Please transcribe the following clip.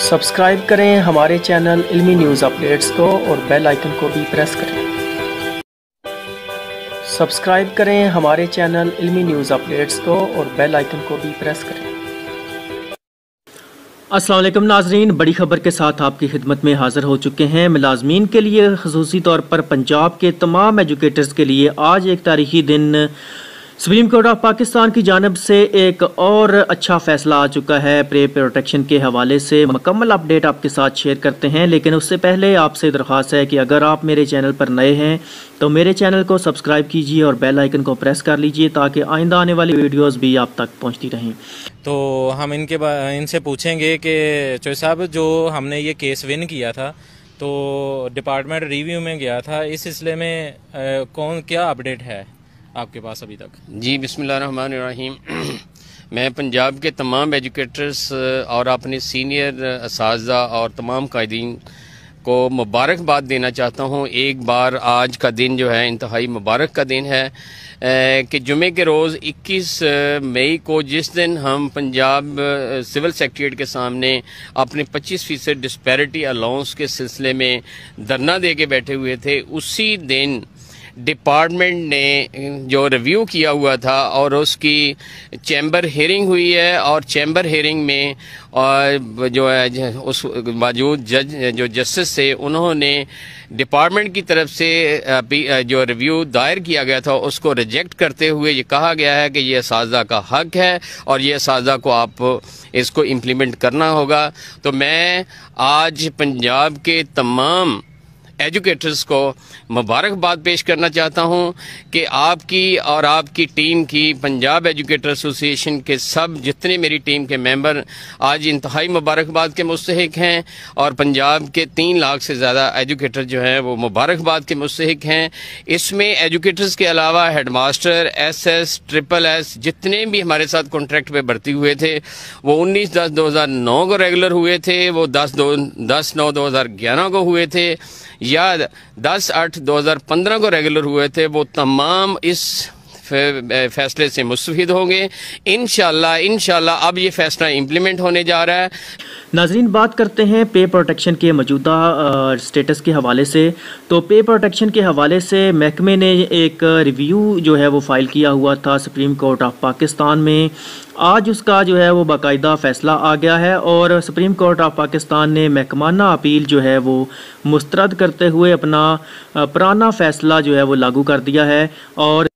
Subscribe करें हमारे channel इल्मी news updates को और बेल आइकन को भी प्रेस करें। सब्सक्राइब करें हमारे चैनल इल्मी न्यूज़ अपडेट्स को और बेल आइकन को भी प्रेस करें। अस्सलाम वालेकुम नाजरीन, बड़ी खबर के साथ आपकी खिदमत में हाज़िर हो चुके हैं। मुलाजमीन के लिए ख़ुसूसी तौर पर पंजाब के तमाम एजुकेटर्स के लिए आज एक तारीखी दिन सुप्रीम कोर्ट ऑफ पाकिस्तान की जानिब से एक और अच्छा फ़ैसला आ चुका है। प्रे प्रोटेक्शन के हवाले से मुकम्मल अपडेट आपके साथ शेयर करते हैं, लेकिन उससे पहले आपसे दरख्वास्त है कि अगर आप मेरे चैनल पर नए हैं तो मेरे चैनल को सब्सक्राइब कीजिए और बेल आइकन को प्रेस कर लीजिए ताकि आइंदा आने वाली वीडियोस भी आप तक पहुंचती रहें। तो हम इनसे पूछेंगे कि चौधरी साहब, जो हमने ये केस विन किया था तो डिपार्टमेंट रिव्यू में गया था, इस सिलसिले में क्या अपडेट है आपके पास अभी तक? जी, बिस्मिल्लाहिर्रहमानिर्रहीम। मैं पंजाब के तमाम एजुकेटर्स और अपने सीनियर असातिज़ा और तमाम कायदीन को मुबारकबाद देना चाहता हूँ। एक बार आज का दिन जो है इंतहाई मुबारक का दिन है कि जुमे के रोज़ 21 मई को जिस दिन हम पंजाब सिविल सेक्रेटरीट के सामने अपने 25% डिस्पैरिटी अलाउंस के सिलसिले में धरना दे के बैठे हुए थे, उसी दिन डिपार्टमेंट ने जो रिव्यू किया हुआ था और उसकी चैम्बर हियरिंग हुई है, और चैम्बर हियरिंग में और जो है उस मौजूद जज जो जस्टिस थे, उन्होंने डिपार्टमेंट की तरफ से जो रिव्यू दायर किया गया था उसको रिजेक्ट करते हुए ये कहा गया है कि ये असातिज़ा का हक है और ये असातिज़ा को आप इसको इम्प्लीमेंट करना होगा। तो मैं आज पंजाब के तमाम एजुकेटर्स को मुबारकबाद पेश करना चाहता हूं कि आपकी और आपकी टीम की, पंजाब एजुकेटर एसोसिएशन के सब जितने मेरी टीम के मेंबर आज इंतहाई मुबारकबाद के मुस्तहिक हैं, और पंजाब के 3 लाख से ज़्यादा एजुकेटर जो हैं वो मुबारकबाद के मुस्तहिक हैं। इसमें एजुकेटर्स के अलावा हेडमास्टर, SS, SSS जितने भी हमारे साथ कॉन्ट्रैक्ट पे भर्ती हुए थे वो 19/10/2009 को रेगुलर हुए थे, वो 10/9/2011 को हुए थे, या 10/8/2015 को रेगुलर हुए थे। वो तमाम इस फैसले से मुस्तफीद होंगे इंशाल्लाह। अब ये फैसला इम्प्लीमेंट होने जा रहा है। नाजरीन, बात करते हैं पे प्रोटेक्शन के मौजूदा स्टेटस के हवाले से। तो पे प्रोटेक्शन के हवाले से महकमे ने एक रिव्यू जो है वो फ़ाइल किया हुआ था सुप्रीम कोर्ट ऑफ पाकिस्तान में। आज उसका जो है वो बाकायदा फ़ैसला आ गया है और सुप्रीम कोर्ट ऑफ पाकिस्तान ने महकमाना अपील जो है वो मुस्तरद करते हुए अपना पुराना फ़ैसला जो है वो लागू कर दिया है। और